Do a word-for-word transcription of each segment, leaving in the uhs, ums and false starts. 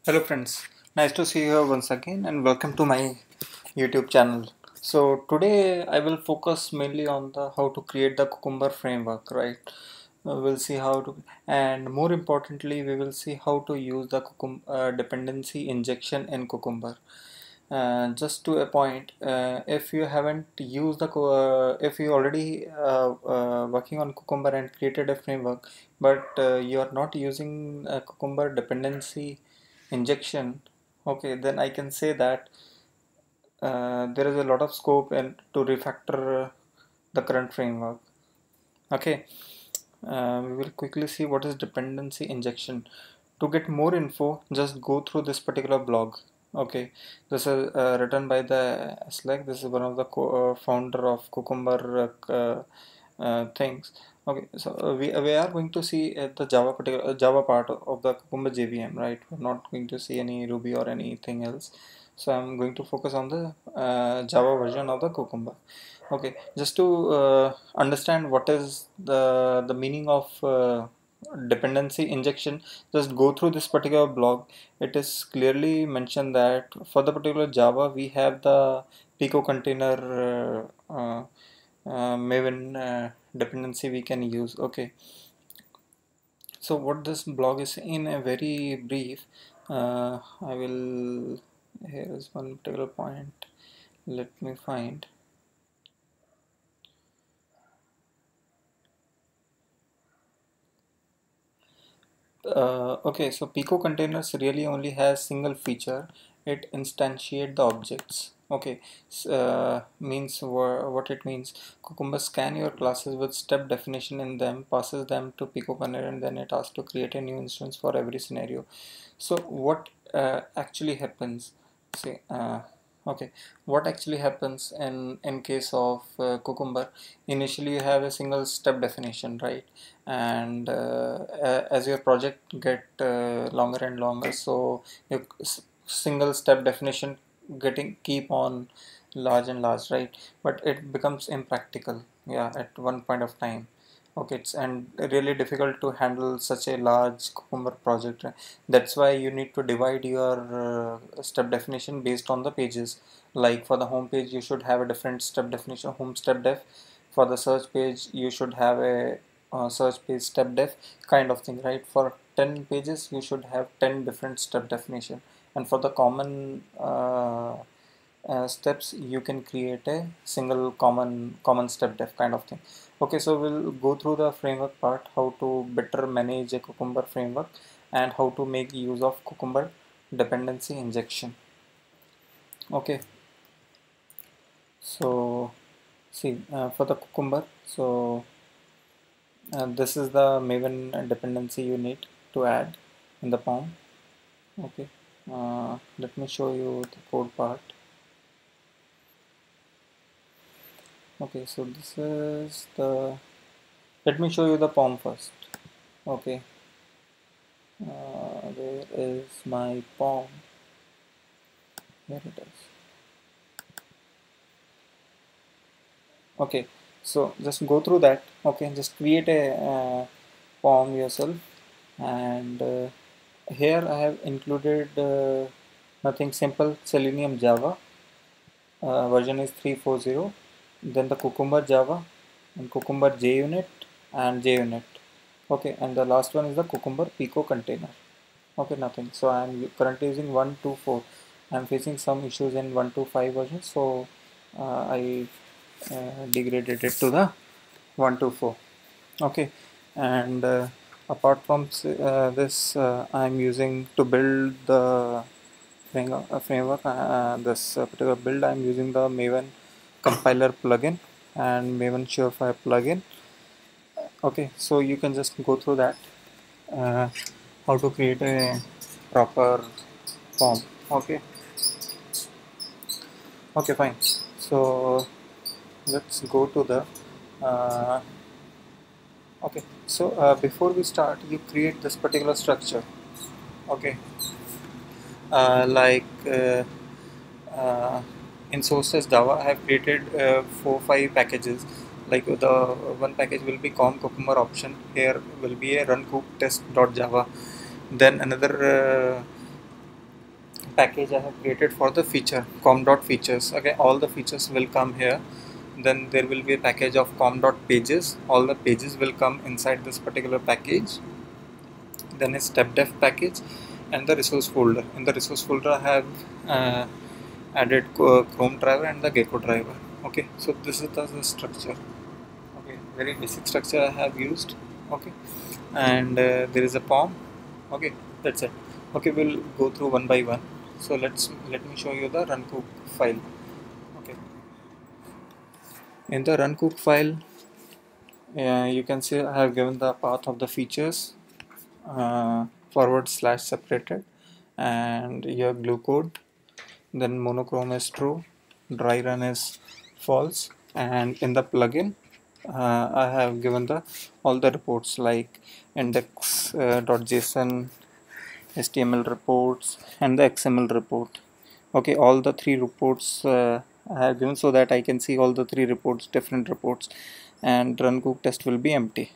Hello friends, nice to see you once again and welcome to my YouTube channel. So today I will focus mainly on the how to create the Cucumber framework, right? Uh, we'll see how to, and more importantly we will see how to use the Cucum uh, dependency injection in Cucumber. Uh, just to a point, uh, if you haven't used the co- uh, if you already uh, uh, working on Cucumber and created a framework, but uh, you are not using uh, Cucumber dependency injection, okay, then I can say that uh, there is a lot of scope and to refactor uh, the current framework. Okay, uh, we will quickly see what is dependency injection. To get more info, just go through this particular blog. Okay, this is uh, written by the Slack. This is one of the co- uh, founder of Cucumber uh, uh, uh, things. Okay, so uh, we, we are going to see uh, the Java particular uh, Java part of the Cucumber J V M, right? We're not going to see any Ruby or anything else. So I'm going to focus on the uh, Java version of the Cucumber. Okay, just to uh, understand what is the the meaning of uh, dependency injection, just go through this particular blog. It is clearly mentioned that for the particular Java we have the Pico container uh, uh, uh, Maven uh, dependency we can use. Okay, so what this blog is in a very brief, uh, I will, here is one particular point, let me find. Uh, okay, so Pico containers really only has single feature. It instantiate the objects. Okay, s- uh, means wha- what it means. Cucumber scan your classes with step definition in them, passes them to Pico container, and then it asks to create a new instance for every scenario. So what uh, actually happens? See, uh, okay, what actually happens in in case of uh, Cucumber? Initially, you have a single step definition, right? And uh, a- as your project get uh, longer and longer, so your s- single step definition getting keep on large and large, right? But it becomes impractical, yeah, at one point of time. Okay, it's and really difficult to handle such a large Cucumber project. That's why you need to divide your uh, step definition based on the pages. Like for the home page you should have a different step definition, home step def. For the search page you should have a uh, search page step def kind of thing, right? For ten pages you should have ten different step definition, and for the common uh, uh, steps you can create a single common common step def kind of thing. Okay, so we'll go through the framework part, how to better manage a Cucumber framework and how to make use of Cucumber dependency injection. Okay, so see, uh, for the Cucumber, so uh, this is the Maven dependency you need to add in the P O M. Okay, uh, let me show you the code part. Okay, so this is the, let me show you the P O M first. Okay, uh, where is my P O M? Here it is. Okay, so just go through that. Okay, just create a uh, P O M yourself, and uh, here I have included uh, nothing simple, Selenium Java, uh, version is three forty, then the Cucumber Java and Cucumber JUnit and JUnit. Okay, and the last one is the Cucumber Pico container. Okay, nothing. So I'm currently using one two four. I'm facing some issues in one two five version, so uh, I uh, degraded it to the one two four. Okay, and uh, apart from uh, this, uh, I'm using to build the framework. Uh, framework uh, this uh, particular build, I'm using the Maven compiler plugin and Maven Surefire plugin. Okay, so you can just go through that. Uh, how to create a proper form. Okay, okay, fine. So let's go to the uh, okay, so uh, before we start you create this particular structure. Okay, uh, like uh, uh, in sources Java I have created uh, four five packages. Like the one package will be com cucumber option, here will be a run cook test dot java, then another uh, package I have created for the feature com dot features. Okay, all the features will come here. Then there will be a package of com dot pages. All the pages will come inside this particular package. Then a step def package and the resource folder. In the resource folder I have uh, added Chrome driver and the Gecko driver. Okay, so this is the, the structure. Okay, very basic structure I have used. Okay, and uh, there is a P O M. Okay, that's it. Okay, we'll go through one by one. So let's let me show you the runcook file. Okay, in the runcook file, uh, you can see I have given the path of the features, uh, forward slash separated, and your glue code. Then monochrome is true, dry run is false, and in the plugin uh, I have given the all the reports like index.json, uh, H T M L reports, and the X M L report. Okay, all the three reports uh, I have given so that I can see all the three reports, different reports, and runcook test will be empty.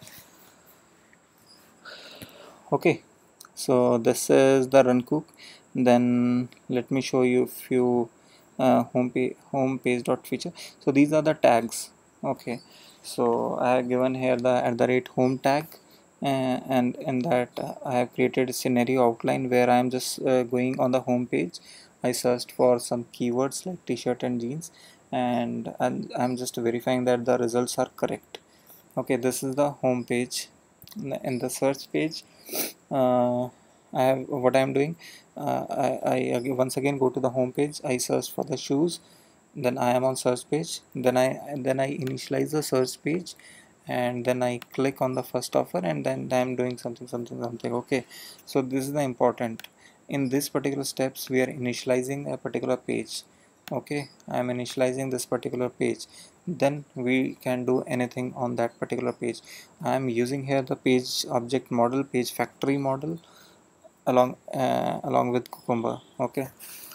Okay, so this is the runcook. Then let me show you a few uh, home page home page dot feature. So these are the tags. Okay, so I have given here the at the rate home tag, uh, and in that uh, I have created a scenario outline where I am just uh, going on the home page. I searched for some keywords like t-shirt and jeans, and I'm, I'm just verifying that the results are correct. Okay, this is the home page. In the search page, uh, I have what I am doing. Uh, I, I once again go to the home page. I search for the shoes. Then I am on search page. Then I then I initialize the search page, and then I click on the first offer, and then I am doing something something something. Okay, so this is the important. In this particular steps, we are initializing a particular page. Okay, I am initializing this particular page. Then we can do anything on that particular page. I am using here the page object model, page factory model, along uh, along with Cucumber. Okay,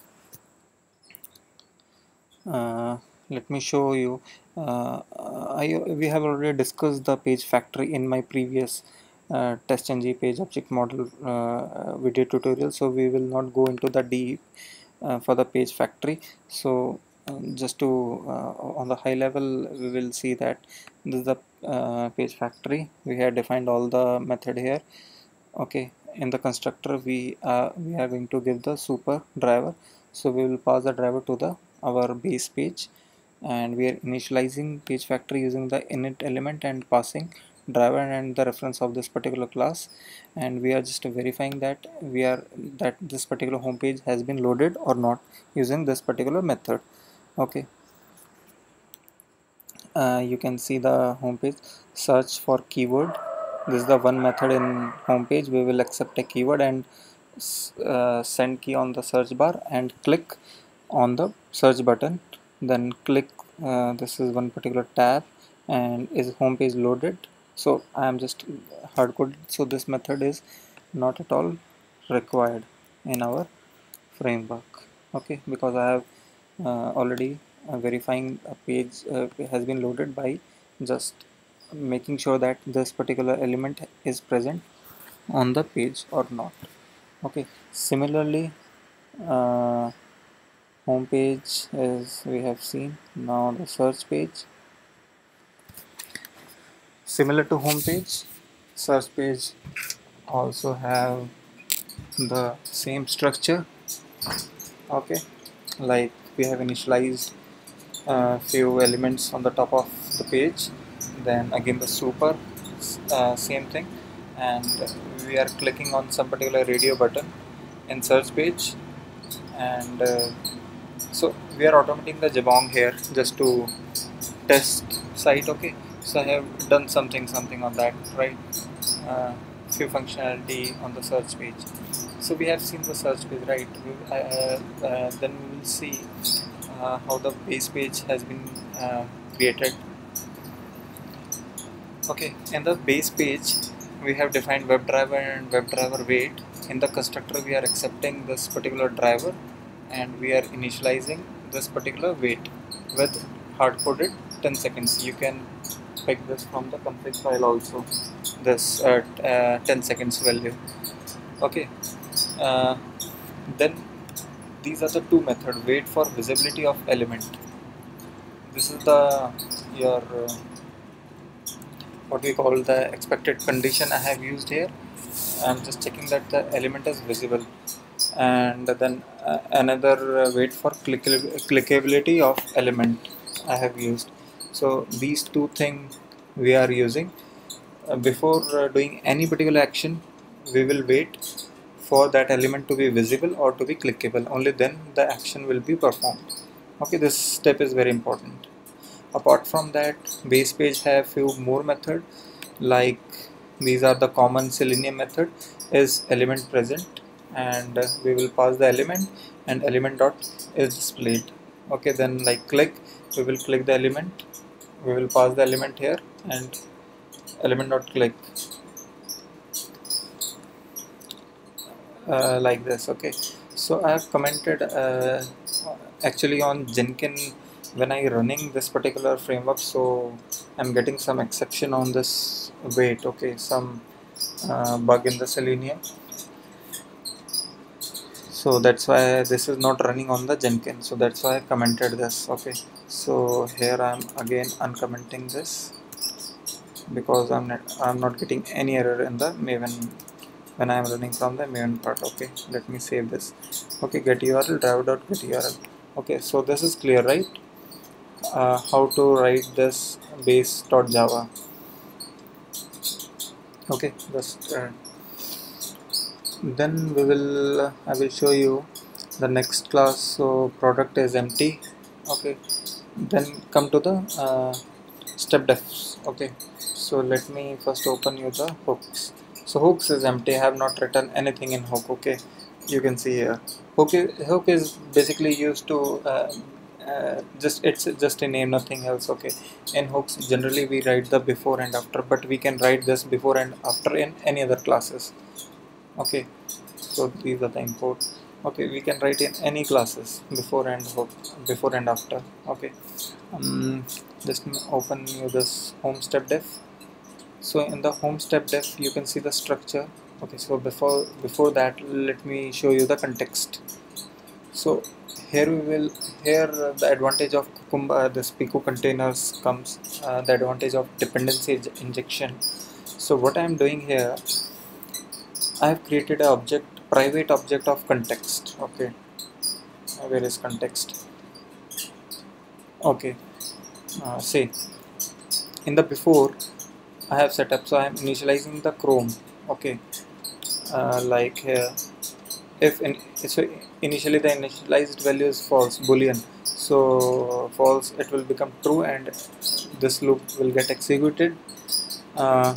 uh, let me show you. uh, I we have already discussed the page factory in my previous uh, TestNG page object model uh, video tutorial, so we will not go into the deep uh, for the page factory. So um, just to uh, on the high level, we will see that this is the uh, page factory. We have defined all the method here. Okay, in the constructor we uh, we are going to give the super driver, so we will pass the driver to the our base page, and we are initializing page factory using the init element and passing driver and the reference of this particular class, and we are just verifying that we are that this particular home page has been loaded or not using this particular method. Okay, uh, you can see the home page. Search for keyword. This is the one method in home page. We will accept a keyword and uh, send key on the search bar and click on the search button. Then click uh, this is one particular tab, and is home page loaded. So I am just hard coded, so this method is not at all required in our framework. Okay, because I have uh, already uh, verifying a page uh, has been loaded by just making sure that this particular element is present on the page or not. Okay, similarly, uh, home page is we have seen. Now the search page, similar to home page, search page also have the same structure. Okay, like we have initialized uh, few elements on the top of the page, then again the super, uh, same thing, and we are clicking on some particular radio button in search page, and uh, so we are automating the Jabong here just to test site. Okay, so I have done something something on that, right? Uh, few functionality on the search page. So we have seen the search page, right? We, uh, uh, then we will see uh, how the base page has been uh, created. Okay, in the base page we have defined WebDriver and WebDriver wait. In the constructor we are accepting this particular driver, and we are initializing this particular wait with hard-coded ten seconds. You can pick this from the config file also, this uh, uh, ten seconds value. Okay, uh, then these are the two methods. Wait for visibility of element. This is the your uh, what we call the expected condition I have used here. I'm just checking that the element is visible, and then uh, another uh, wait for click clickability of element I have used. So these two things we are using. Uh, before uh, doing any particular action, we will wait for that element to be visible or to be clickable. Only then the action will be performed. Okay, this step is very important. Apart from that, base page have few more method, like these are the common Selenium method. Is element present, and uh, we will pass the element, and element dot is displayed. Okay, then like click, we will click the element, we will pass the element here, and element dot click, uh, like this. Okay, so I have commented uh, actually on Jenkins when I running this particular framework, so I'm getting some exception on this wait. Okay, some uh, bug in the Selenium, so that's why this is not running on the Jenkins, so that's why I commented this. Okay, so here I'm again uncommenting this because I'm not I'm not getting any error in the Maven when I am running from the Maven part. Okay, let me save this. Okay, get U R L, driver.get U R L. Okay, so this is clear, right? Uh, how to write this base.java. Okay, just uh, then we will uh, I will show you the next class. So product is empty. Okay, then come to the uh, step defs. Okay, so let me first open you the hooks. So hooks is empty. I have not written anything in hook. Okay, you can see here hook is, hook is basically used to uh, uh, just it's just a name, nothing else. Okay, in hooks generally we write the before and after, but we can write this before and after in any other classes. Okay, so these are the import. Okay, we can write in any classes before and hook, before and after. Okay, um, just open you this home step def. So in the home step def you can see the structure. Okay, so before before that let me show you the context. So here we will here uh, the advantage of Cucumber, this Pico containers comes, uh, the advantage of dependency injection. So what I am doing here, I have created an object, private object of context. Okay, uh, where is context? Okay, uh, say in the before I have set up, so I am initializing the Chrome. Okay, uh, like here, if in, so initially the initialized value is false, boolean. So false, it will become true, and this loop will get executed. Uh,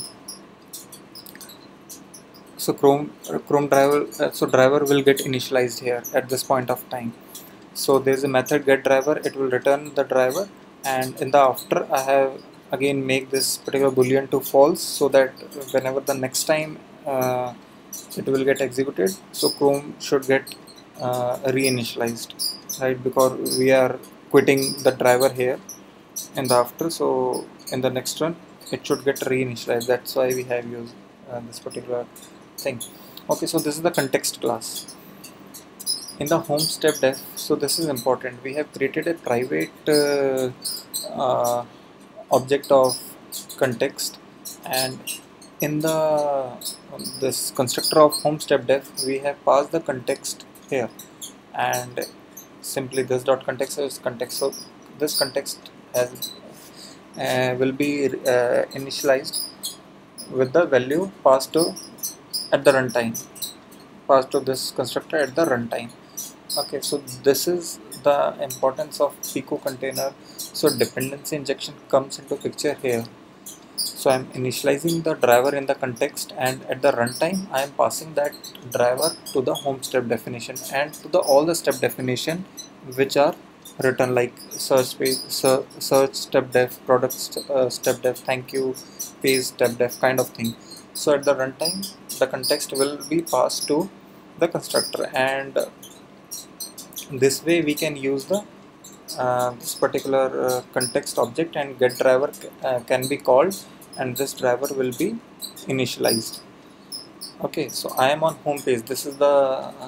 so Chrome Chrome driver, uh, so driver will get initialized here at this point of time. So there is a method get driver, it will return the driver, and in the after I have again make this particular boolean to false, so that whenever the next time uh, it will get executed, so Chrome should get uh, reinitialized, right? Because we are quitting the driver here in the after, so in the next run it should get reinitialized. That's why we have used uh, this particular thing. Okay, so this is the context class in the home step def. So this is important. We have created a private uh, uh, object of context, and in the um, this constructor of home step def we have passed the context here, and simply this dot context is context. So this context has uh, will be uh, initialized with the value passed to at the runtime, passed to this constructor at the runtime. Okay, so this is the importance of Pico container. So dependency injection comes into picture here. So I am initializing the driver in the context, and at the runtime I am passing that driver to the home step definition and to the all the step definition which are written, like search page, ser, search step def, product st uh, step def, thank you page step def, kind of thing. So at the runtime the context will be passed to the constructor, and this way we can use the uh, this particular uh, context object, and get driver uh, can be called, and this driver will be initialized. Okay, so I am on home page. This is the uh,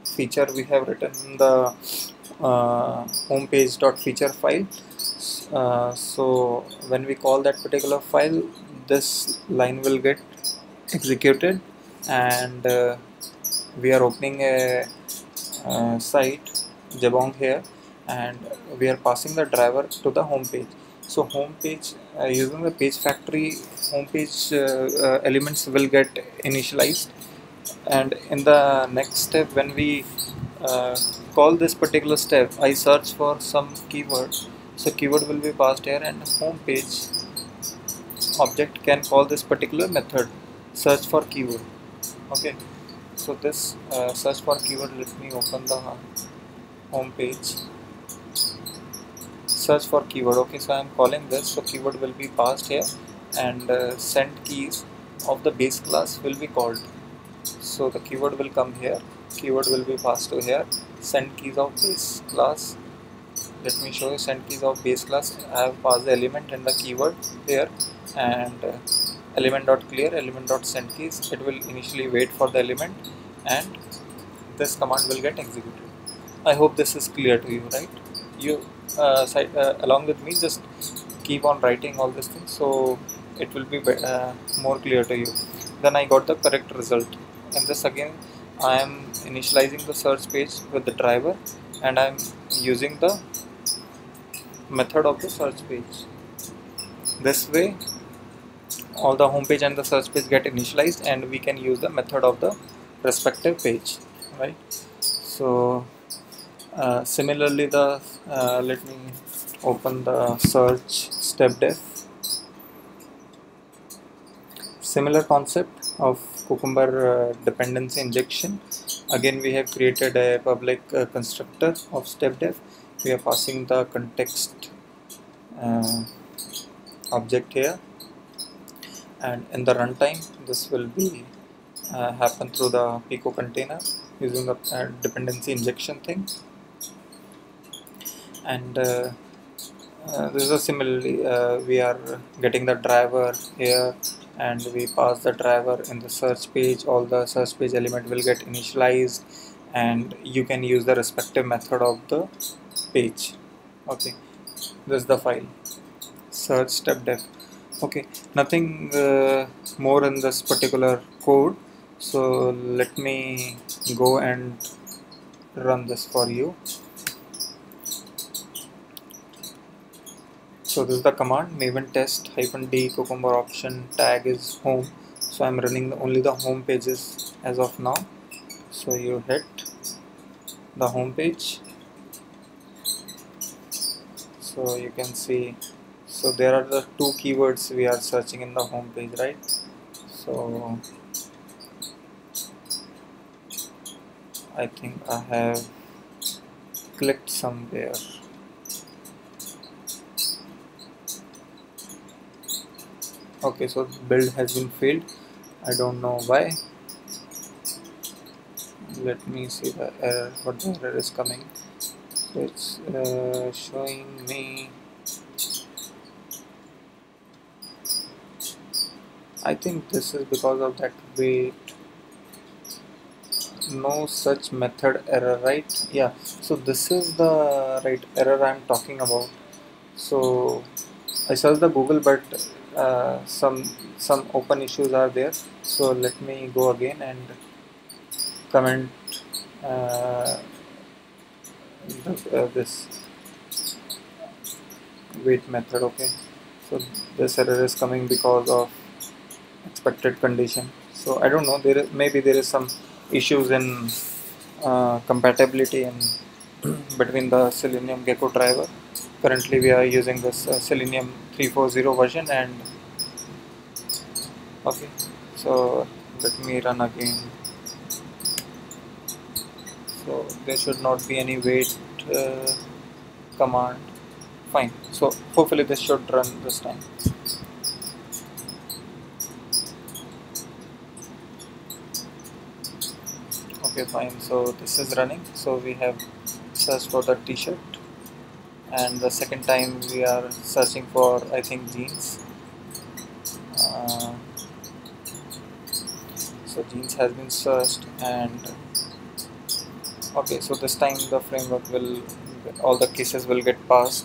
feature we have written in the uh, homepage.feature file. Uh, so when we call that particular file, this line will get executed, and uh, we are opening a uh, site Jabong here, and we are passing the driver to the home page. So home page, uh, using the page factory, home page uh, uh, elements will get initialized, and in the next step, when we uh, call this particular step, I search for some keyword. So keyword will be passed here, and home page object can call this particular method, search for keyword. Okay, so this uh, search for keyword, let me open the home page. Search for keyword. Okay, so I am calling this, so keyword will be passed here, and uh, send keys of the base class will be called. So the keyword will come here, keyword will be passed to here, send keys of base class. Let me show you send keys of base class. I have passed the element and the keyword here, and uh, element dot clear, element dot send keys. It will initially wait for the element, and this command will get executed. I hope this is clear to you, right? You uh, side, uh, along with me, just keep on writing all these things, so it will be uh, more clear to you. Then I got the correct result. And this again, I am initializing the search page with the driver, and I am using the method of the search page. This way, all the home page and the search page get initialized, and we can use the method of the respective page, right? So uh, similarly, the uh, let me open the search step def. Similar concept of Cucumber uh, dependency injection. Again, we have created a public uh, constructor of step def. We are passing the context uh, object here, and in the runtime, this will be uh, happen through the Pico container using the uh, dependency injection thing. And uh, uh, this is a similarly, uh, we are getting the driver here, and we pass the driver in the search page. All the search page element will get initialized, and you can use the respective method of the page. Okay, this is the file search step def. Okay, nothing uh, more in this particular code, so let me go and run this for you. So this is the command maven test hyphen d cucumber option tag is home. So I'm running the, only the home pages as of now. So you hit the home page. So you can see, so there are the two keywords we are searching in the home page, right? So I think I have clicked somewhere. Okay, so build has been failed. I don't know why. Let me see the error, what the error is coming. So it's uh, showing me, I think this is because of that wait, no such method error, right? Yeah, so this is the right error I'm talking about. So I searched the Google, but uh, some some open issues are there. So let me go again and comment uh, the, uh, this wait method. Okay, so this error is coming because of expected condition. So I don't know, there is, maybe there is some issues in uh, compatibility in between the Selenium Gecko driver. Currently we are using this uh, Selenium three forty version, and okay, so let me run again. So there should not be any wait uh, command. Fine, so hopefully this should run this time. Okay, fine, so this is running. So we have searched for the t-shirt, and the second time we are searching for, I think, jeans. Uh, so jeans has been searched, and Okay, so this time the framework will, all the cases will get passed.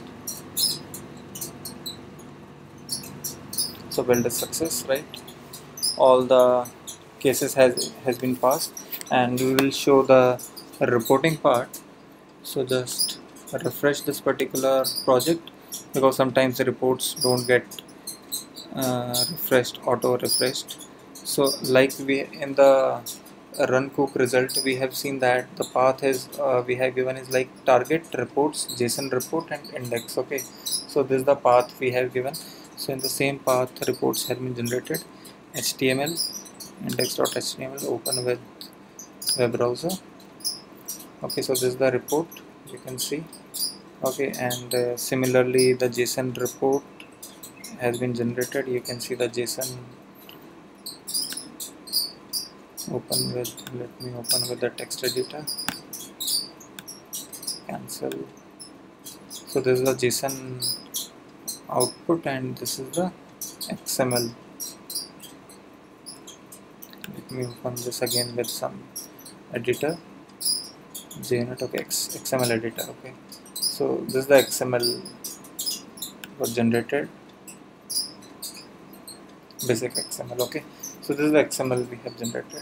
So build a success, right? All the cases has has been passed, and we will show the reporting part. So just refresh this particular project, because sometimes the reports don't get uh, refreshed, auto refreshed. So like we in the run cook result, we have seen that the path is uh, we have given is like target reports, JSON report, and index. Okay, so this is the path we have given. So in the same path, reports have been generated. H T M L index.html, open with web browser. Okay, so this is the report, you can see. Okay, and uh, similarly the JSON report has been generated. You can see the JSON. Open with, let me open with the text editor, cancel. So this is the JSON output, and this is the X M L. Let me open this again with some editor, J N E T, okay, X, XML editor. Okay, so this is the X M L was generated, basic X M L. Okay, so this is the X M L we have generated.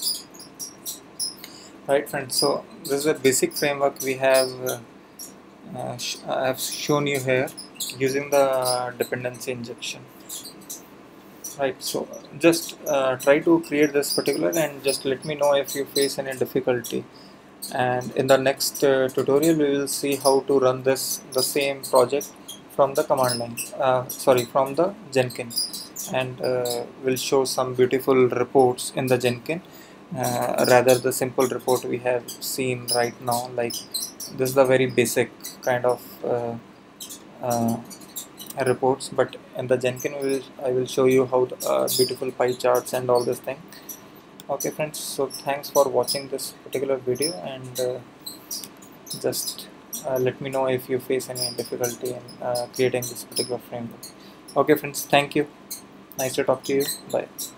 Right, friends, so this is a basic framework we have uh, uh, sh I have shown you here using the dependency injection. Right, so just uh, try to create this particular, and just let me know if you face any difficulty. And in the next uh, tutorial we will see how to run this the same project from the command line, uh, sorry, from the Jenkins, and uh, we'll show some beautiful reports in the Jenkins, uh, rather the simple report we have seen right now. Like this is the very basic kind of uh, uh, reports, but in the Jenkins we will, I will show you how the, uh, beautiful pie charts and all this thing. Okay friends, so thanks for watching this particular video, and uh, just uh, let me know if you face any difficulty in uh, creating this particular framework. Okay friends, thank you, nice to talk to you, bye.